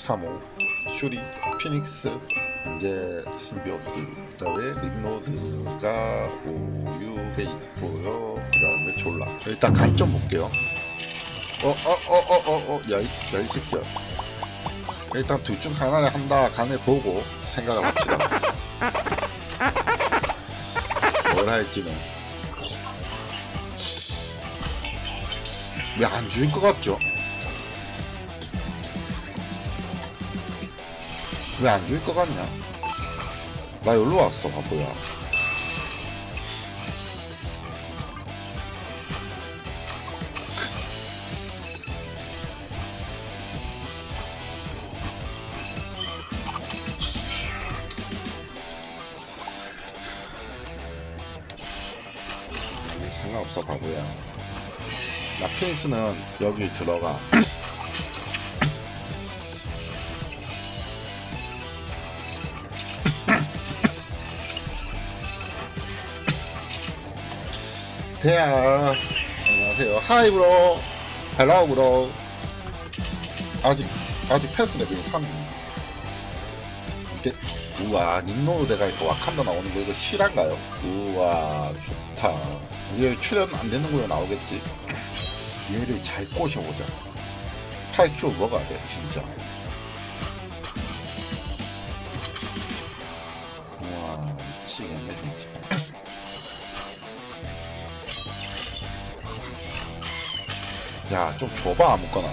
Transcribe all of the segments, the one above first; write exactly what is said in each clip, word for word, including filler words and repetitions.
삼 호, 슈리, 피닉스, 이제 신비오트, 그 다음에 림노드가 오, 육에 있고요. 그 다음에 졸라. 일단 간 좀 볼게요. 어, 어, 어, 어, 어, 어, 야, 이, 야, 이 새끼야. 일단 둘 중 하나를 한다 간을 보고 생각을 합시다. 뭘 할지는. 왜 안 죽일 것 같죠? 왜 안 죽일 것 같냐? 나 여기로 왔어, 바보야. 상관없어, 바보야. 자, 피닉스는 여기 들어가. 대야, 안녕하세요. 하이 브로. 헬로 브로. 아직 아직 패스 레벨이 삼입니다. 이게 우와, 닉노드가 있고 와칸다 나오는 거 이거 실한가요? 우와, 좋다. 이제 출연 안 되는 거에 나오겠지. 얘를 잘 꼬셔보자. 팔 큐 먹어야 돼, 진짜. 우와, 미치겠네, 진짜. 야, 좀 줘봐, 아무거나.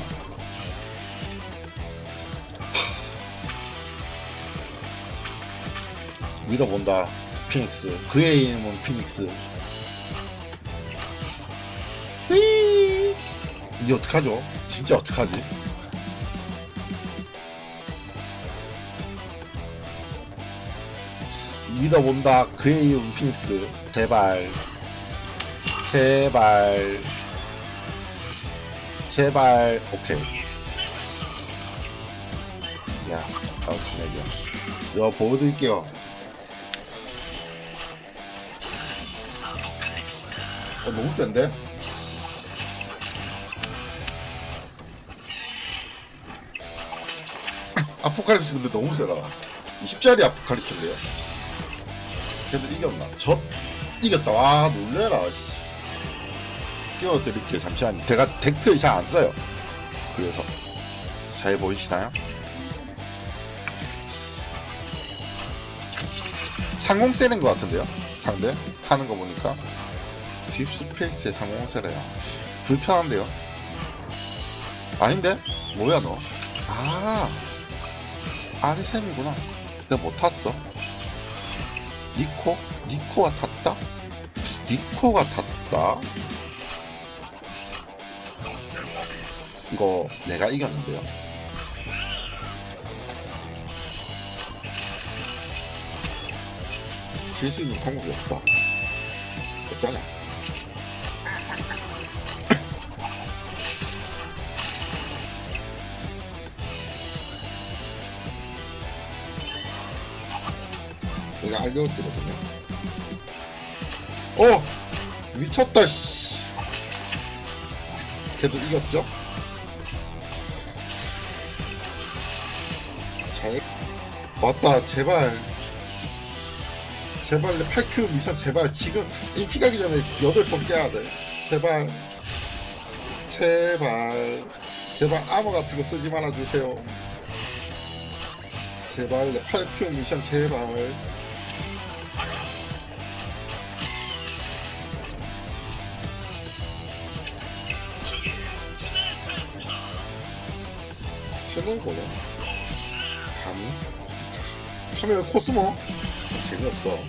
믿어본다, 피닉스. 그의 이름은 피닉스. 휘! 이제 어떡하죠? 진짜 어떡하지? 믿어본다, 그의 이름은 피닉스. 제발. 제발. 제발. 오케이. 야, 나도 진행이야. 이거 보여드릴게요. 어, 너무 센데? 아포칼립스 근데 너무 세다. 이십 짜리 아포칼립스인데요. 그래도 이겼나? 졌? 이겼다. 와, 놀래라. 씨. 띄워드릴게요. 잠시만요. 제가 덱트 잘 안 써요. 그래서 잘 보이시나요? 상공 세는 것 같은데요? 상대? 하는 거 보니까 딥스페이스에 상공 세래요. 불편한데요? 아닌데? 뭐야 너? 아, 아리셈이구나. 내가 못 탔어. 니코? 니코가 탔다? 니코가 탔다? 이거 내가 이겼는데요. 질 수 있는 방법이 없다. 없잖아. 내가 알려쓰거든요. 어! 미쳤다, 씨. 그래도 이겼죠? 잘, 맞다, 제발. 제발, 내 팔 큐 미션, 제발. 지금, 인피 가기 전에 여덟 번 깨야 돼. 제발. 제발. 제발, 암호 같은 거 쓰지 말아주세요. 제발, 내 팔 큐 미션, 제발. 셔널보다 감히? 참여 코스모? 참 재미없어.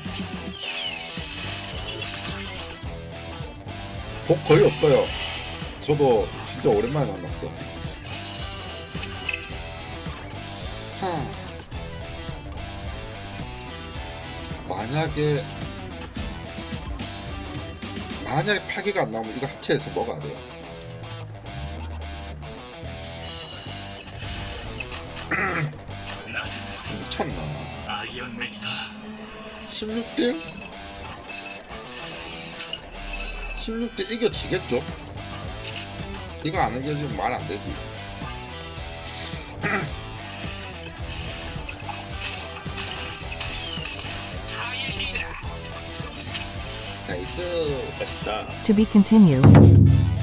복 거의 없어요. 저도 진짜 오랜만에 만났어. 하... 만약에 만약에 파괴가 안 나오면 이거 합체해서 먹어야 돼요. 미쳤나? 십육 딜? 십육 딜 이겨지겠죠? 이거 안 이겨지면 말 안 되지. 나이스. 맛있다. To be continued.